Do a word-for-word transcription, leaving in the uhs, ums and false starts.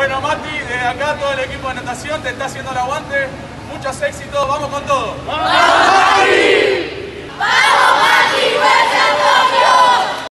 Bueno, Mati, desde acá todo el equipo de natación te está haciendo el aguante. Muchos éxitos, vamos con todo. ¡Mati!